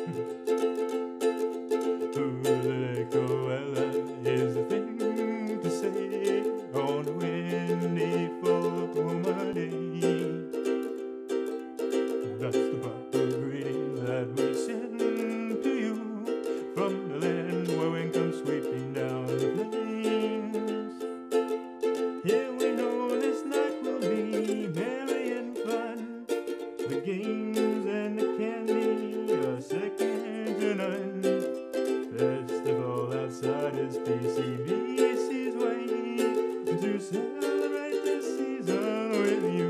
is the thing to say on a windy fall day. That's the proper greeting that we send to you from the land where wind comes sweeping down the plains. Yeah, we know this night will be merry and fun. The games and the candy are second to none. FestiFall outside is PCBC's way to celebrate the season with you.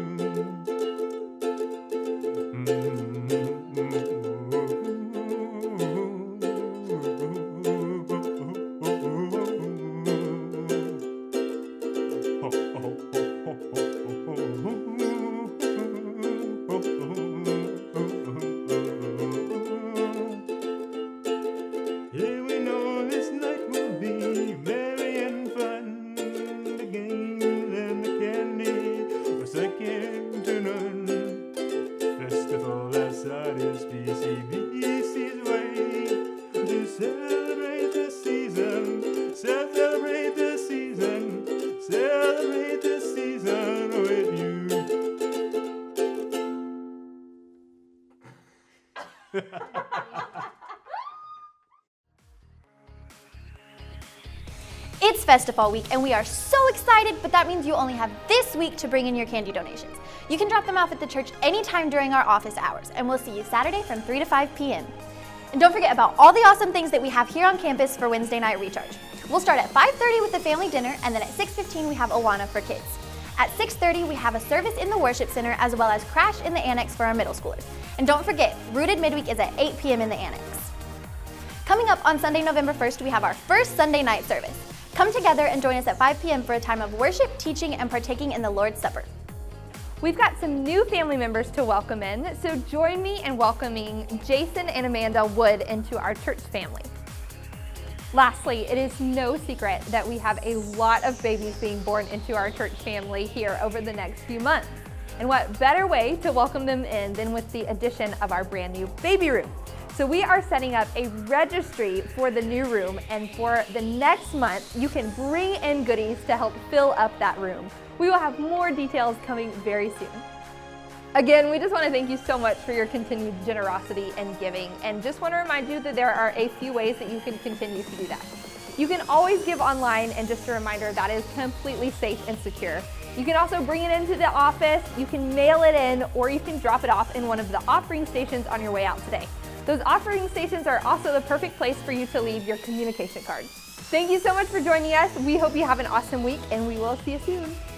Yeah, we know this night will be merry and fun. The games and the candy are second to none. FestiFall outside is PCBC's way to celebrate the season. Celebrate the season. Celebrate the season with you. It's FestiFall week and we are so excited, but that means you only have this week to bring in your candy donations. You can drop them off at the church anytime during our office hours, and we'll see you Saturday from 3 to 5 p.m. And don't forget about all the awesome things that we have here on campus for Wednesday night recharge. We'll start at 5:30 with the family dinner, and then at 6:15 we have Awana for kids. At 6:30 we have a service in the worship center as well as crash in the annex for our middle schoolers. And don't forget, Rooted Midweek is at 8 p.m. in the annex. Coming up on Sunday, November 1st, we have our first Sunday night service. Come together and join us at 5 p.m. for a time of worship, teaching, and partaking in the Lord's Supper. We've got some new family members to welcome in, so join me in welcoming Jason and Amanda Wood into our church family. Lastly, it is no secret that we have a lot of babies being born into our church family here over the next few months. And what better way to welcome them in than with the addition of our brand new baby room. So we are setting up a registry for the new room, and for the next month, you can bring in goodies to help fill up that room. We will have more details coming very soon. Again, we just want to thank you so much for your continued generosity and giving, and just want to remind you that there are a few ways that you can continue to do that. You can always give online, and just a reminder, that is completely safe and secure. You can also bring it into the office, you can mail it in, or you can drop it off in one of the offering stations on your way out today. Those offering stations are also the perfect place for you to leave your communication cards. Thank you so much for joining us. We hope you have an awesome week, and we will see you soon.